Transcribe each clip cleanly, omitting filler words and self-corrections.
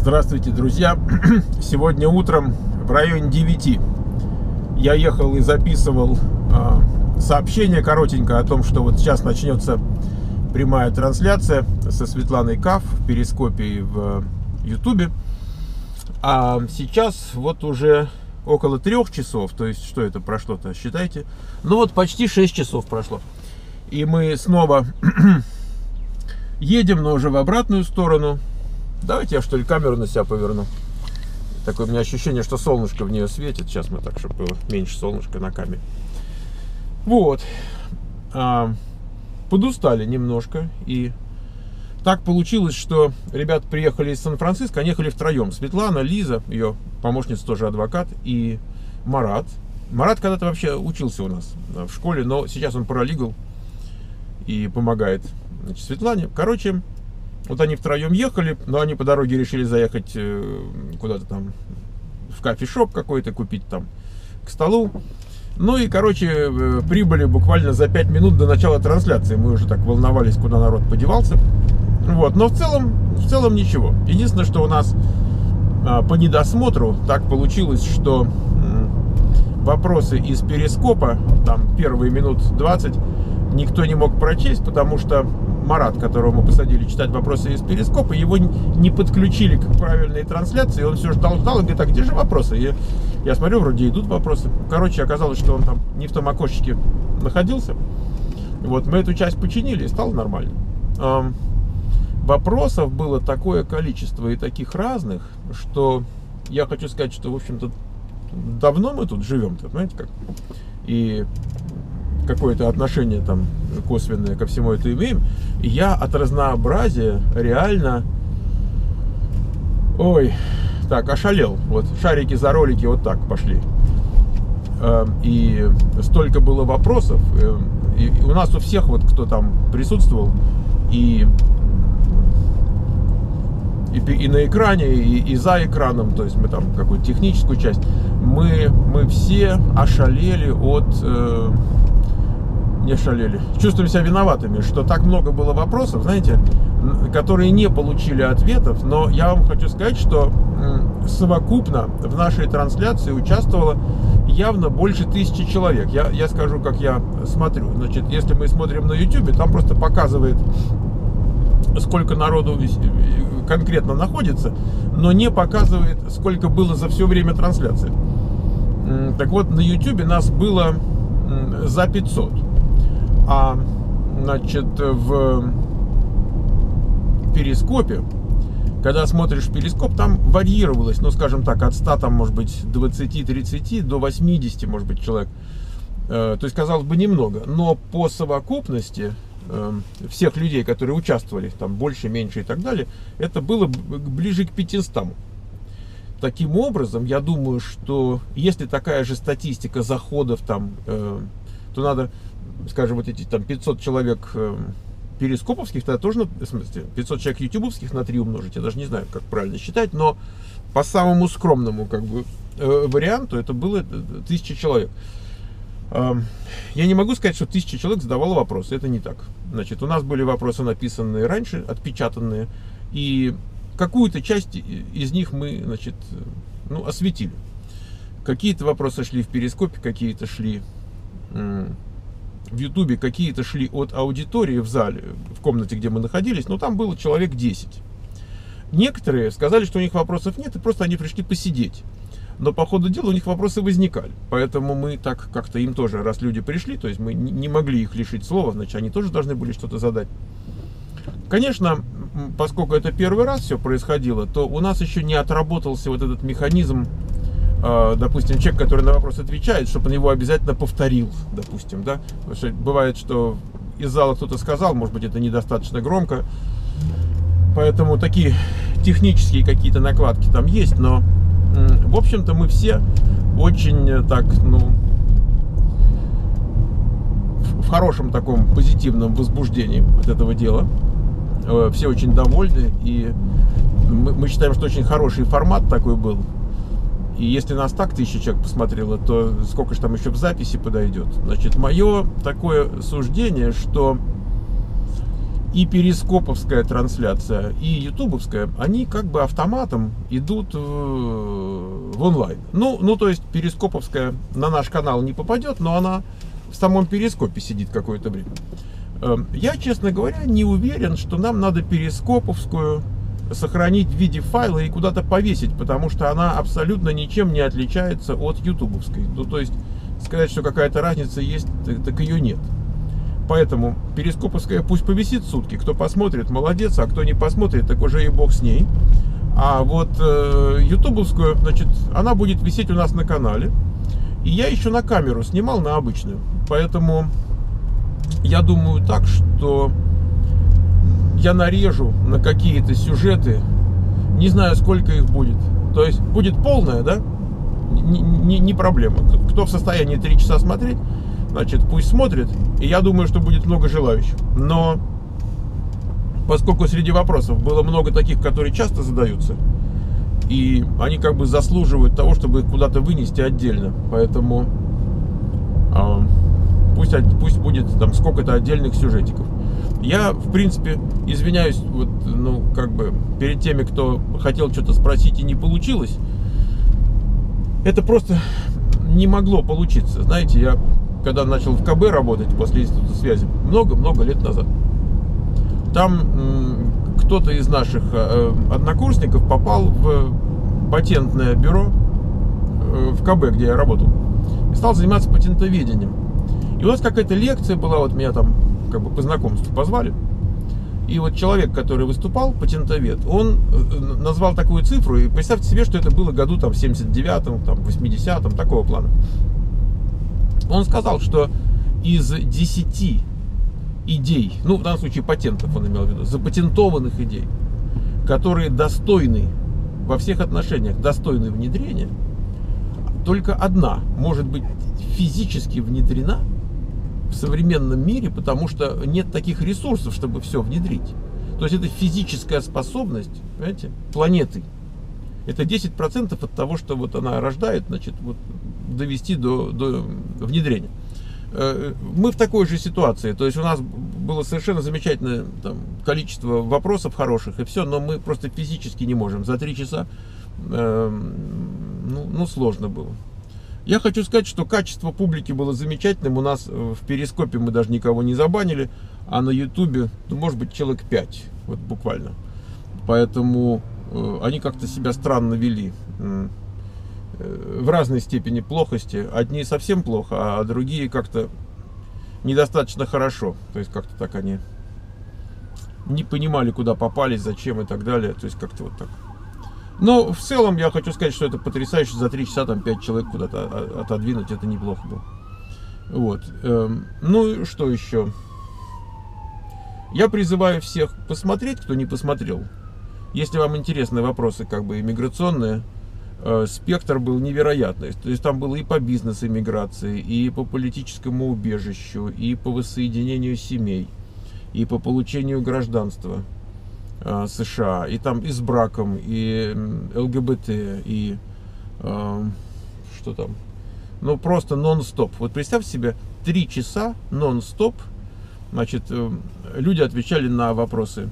Здравствуйте, друзья! Сегодня утром в районе 9 я ехал и записывал сообщение коротенькое о том, что вот сейчас начнется прямая трансляция со Светланой Каф в Перископе и в Ютубе. А сейчас вот уже около 3 часов, то есть что это прошло-то, считайте? Ну вот почти 6 часов прошло. И мы снова едем, но уже в обратную сторону. Давайте я, что ли, камеру на себя поверну. Такое у меня ощущение, что солнышко в нее светит. Сейчас мы так, чтобы было меньше солнышка на камере. Вот. Подустали немножко. И так получилось, что ребята приехали из Сан-Франциско. Они ехали втроем. Светлана, Лиза, ее помощница, тоже адвокат, и Марат. Марат когда-то вообще учился у нас в школе, но сейчас он паралигал и помогает, значит, Светлане. Короче, вот они втроем ехали, но они по дороге решили заехать куда-то там в кофешоп какой-то, купить там к столу. Ну и, короче, прибыли буквально за 5 минут до начала трансляции. Мы уже так волновались, куда народ подевался. Вот, но в целом ничего. Единственное, что у нас по недосмотру так получилось, что вопросы из Перископа, там первые минут 20, никто не мог прочесть, потому что Марат, которого мы посадили читать вопросы из Перископа, его не подключили к правильной трансляции, он все ждал и говорит: а где же вопросы? И я смотрю, вроде идут вопросы. Короче, оказалось, что он там не в том окошечке находился. Вот, мы эту часть починили, и стало нормально. Вопросов было такое количество и таких разных, что я хочу сказать, что, в общем-то, давно мы тут живем-то, знаете как? И какое-то отношение там косвенное ко всему это имеем. И я от разнообразия реально, так, ошалел. Вот шарики за ролики вот так пошли. И столько было вопросов. И у нас у всех, вот кто там присутствовал, и на экране, и за экраном, то есть мы там какую-то техническую часть, мы все ошалели от... не шалели. Чувствуем себя виноватыми, что так много было вопросов, знаете, которые не получили ответов. Но я вам хочу сказать, что совокупно в нашей трансляции участвовало явно больше 1000 человек. Я скажу, как я смотрю. Значит, если мы смотрим на YouTube, там просто показывает, сколько народу конкретно находится, но не показывает, сколько было за все время трансляции. Так вот, на YouTube нас было за 500. А, значит, в Перископе, когда смотришь Перископ, там варьировалось, ну, скажем так, от 100, там, может быть, 20-30 до 80, может быть, человек. То есть, казалось бы, немного. Но по совокупности всех людей, которые участвовали, там, больше, меньше и так далее, это было ближе к 500. Таким образом, я думаю, что если такая же статистика заходов там, то надо, скажем, вот эти там 500 человек перископовских, тогда тоже, в смысле, 500 человек ютубовских на 3 умножить, я даже не знаю, как правильно считать, но по самому скромному, как бы, варианту это было 1000 человек. Я не могу сказать, что 1000 человек задавало вопросы, это не так. Значит, у нас были вопросы написанные раньше, отпечатанные, и какую-то часть из них мы, значит, ну, осветили. Какие-то вопросы шли в Перископе, какие-то шли в Ютубе, какие-то шли от аудитории в зале, в комнате, где мы находились, но там было человек 10. Некоторые сказали, что у них вопросов нет, и просто они пришли посидеть. Но по ходу дела у них вопросы возникали. Поэтому мы так как-то им тоже, раз люди пришли, то есть мы не могли их лишить слова, значит, они тоже должны были что-то задать. Конечно, поскольку это первый раз все происходило, то у нас еще не отработался вот этот механизм, допустим, человек, который на вопрос отвечает, чтобы он его обязательно повторил, допустим, да. Потому что бывает, что из зала кто-то сказал, может быть, это недостаточно громко, поэтому такие технические какие-то накладки там есть, но, в общем-то, мы все очень так, ну, в хорошем таком позитивном возбуждении от этого дела. Все очень довольны, и мы считаем, что очень хороший формат такой был. И если нас так 1000 человек посмотрело, то сколько же там еще в записи подойдет? Значит, мое такое суждение, что и перископовская трансляция, и ютубовская, они как бы автоматом идут в онлайн. Ну, то есть перископовская на наш канал не попадет, но она в самом перископе сидит какое-то время. Я, честно говоря, не уверен, что нам надо перископовскую сохранить в виде файла и куда-то повесить, потому что она абсолютно ничем не отличается от ютубовской. Ну, то есть сказать, что какая-то разница есть, так ее нет. Поэтому перископовская пусть повисит сутки. Кто посмотрит, молодец, а кто не посмотрит, так уже и бог с ней. А вот ютубовскую, значит, она будет висеть у нас на канале. И я еще на камеру снимал, на обычную. Поэтому я думаю так, что я нарежу на какие-то сюжеты. Не знаю, сколько их будет. То есть будет полная, да? Не проблема. Кто в состоянии 3 часа смотреть, значит, пусть смотрит. И я думаю, что будет много желающих. Но поскольку среди вопросов было много таких, которые часто задаются, и они как бы заслуживают того, чтобы их куда-то вынести отдельно. Поэтому пусть будет там сколько-то отдельных сюжетиков. Я, в принципе, извиняюсь, вот, ну, как бы, перед теми, кто хотел что-то спросить и не получилось. Это просто не могло получиться. Знаете, я когда начал в КБ работать после института связи, много-много лет назад, там кто-то из наших однокурсников попал в патентное бюро в КБ, где я работал, и стал заниматься патентоведением. И у нас какая-то лекция была, вот меня там как бы по знакомству позвали. И вот человек, который выступал, патентовед, он назвал такую цифру, и представьте себе, что это было году там в 79-м, там, 80-м, такого плана. Он сказал, что из 10 идей, ну, в данном случае патентов он имел в виду, запатентованных идей, которые достойны, во всех отношениях достойны внедрения, только одна может быть физически внедрена в современном мире, потому что нет таких ресурсов, чтобы все внедрить. То есть это физическая способность, понимаете, планеты. Это 10% от того, что вот она рождает, значит, вот, довести до внедрения. Мы в такой же ситуации. То есть у нас было совершенно замечательное там количество вопросов хороших и все, но мы просто физически не можем. За 3 часа ну, сложно было. Я хочу сказать, что качество публики было замечательным. У нас в перископе мы даже никого не забанили, а на ютубе, ну, может быть, человек 5, вот буквально. Поэтому они как-то себя странно вели. В разной степени плохости. Одни совсем плохо, а другие как-то недостаточно хорошо. То есть как-то так они не понимали, куда попались, зачем и так далее. То есть как-то вот так. Но в целом я хочу сказать, что это потрясающе. За 3 часа там 5 человек куда-то отодвинуть, это неплохо было. Вот. Ну и что еще? Я призываю всех посмотреть, кто не посмотрел. Если вам интересны вопросы как бы иммиграционные, спектр был невероятный. То есть там было и по бизнес-иммиграции, и по политическому убежищу, и по воссоединению семей, и по получению гражданства США, и там и с браком, и ЛГБТ, и что там, ну просто нон-стоп. Вот представьте себе, 3 часа нон-стоп, значит, люди отвечали на вопросы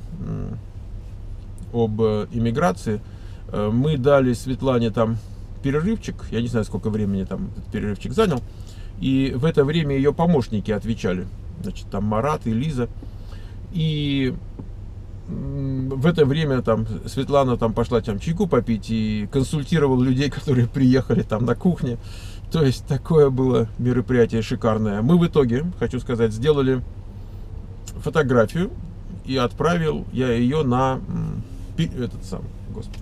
об иммиграции. Мы дали Светлане там перерывчик, я не знаю, сколько времени там этот перерывчик занял, и в это время ее помощники отвечали, значит, там Марат и Лиза, и в это время там Светлана там пошла там чайку попить и консультировала людей, которые приехали там на кухне. То есть такое было мероприятие шикарное. Мы в итоге, хочу сказать, сделали фотографию, и отправил я ее на этот сам, господи.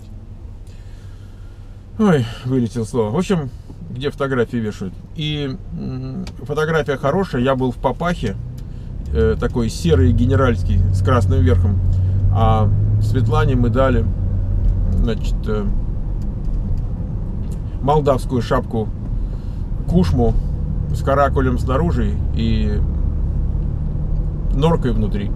Ой, вылетел слово. В общем, где фотографии вешают. И фотография хорошая. Я был в папахе, такой серый генеральский с красным верхом. А Светлане мы дали, значит, молдавскую шапку кушму с каракулем снаружи и норкой внутри.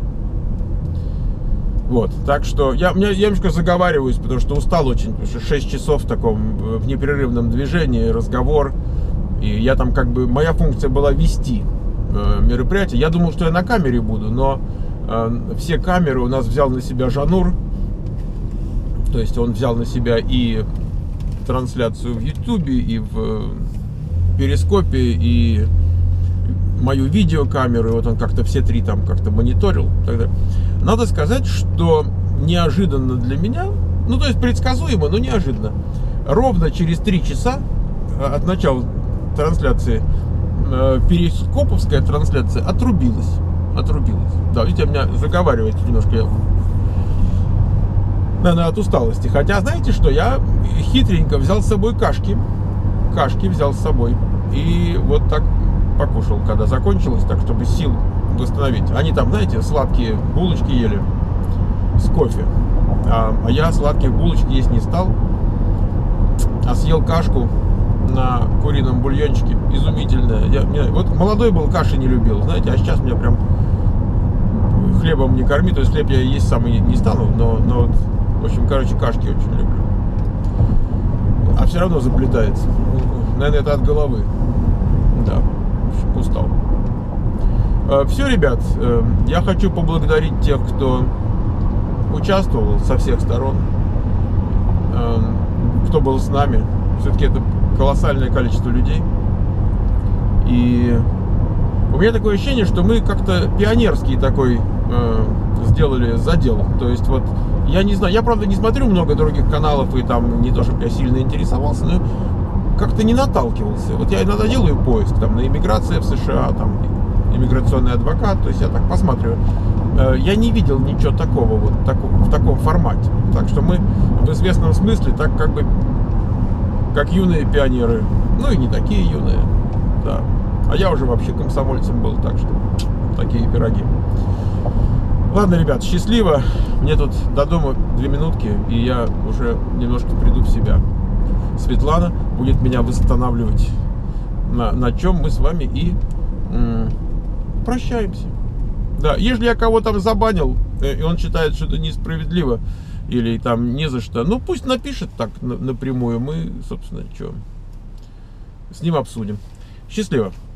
Вот, так что я немножко заговариваюсь, потому что устал очень, потому что 6 часов в таком в непрерывном движении, разговор, и я там как бы, моя функция была вести мероприятие. Я думал, что я на камере буду, но все камеры у нас взял на себя Жанур. То есть он взял на себя и трансляцию в Ютубе, и в Перископе, и мою видеокамеру. И вот он как-то все три там как-то мониторил. Тогда надо сказать, что неожиданно для меня, ну то есть предсказуемо, но неожиданно, ровно через 3 часа от начала трансляции перископовская трансляция отрубилась. Да, видите, меня заговаривает немножко, наверное, от усталости. Хотя, знаете что, я хитренько взял с собой кашки взял с собой. И вот так покушал, когда закончилось, так, чтобы сил восстановить. Они там, знаете, сладкие булочки ели с кофе. А я сладкие булочки есть не стал, а съел кашку на курином бульончике. Изумительная. Вот молодой был, каши не любил, знаете, а сейчас меня прям хлебом не корми. То есть хлеб я есть сам и не стану, но вот, в общем, короче, кашки очень люблю. А все равно заплетается. Наверное, это от головы. Да, в общем, устал. Все, ребят, я хочу поблагодарить тех, кто участвовал со всех сторон, кто был с нами. Все-таки это колоссальное количество людей. И у меня такое ощущение, что мы как-то пионерский такой сделали задел. То есть вот, я не знаю, я правда не смотрю много других каналов, и там не то, чтобы я сильно интересовался, но как-то не наталкивался. Вот я иногда делаю поиск, там, на иммиграция в США, там, иммиграционный адвокат, то есть я так посматриваю. Я не видел ничего такого вот в таком формате. Так что мы в известном смысле так как бы как юные пионеры, ну и не такие юные, да. А я уже вообще комсомольцем был, так что такие пироги. Ладно, ребят, счастливо. Мне тут до дома 2 минутки, и я уже немножко приду в себя. Светлана будет меня восстанавливать, на чем мы с вами и прощаемся. Да, если я кого там забанил, и он считает, что это несправедливо, или там не за что, ну пусть напишет так напрямую, мы, собственно, что, с ним обсудим. Счастливо.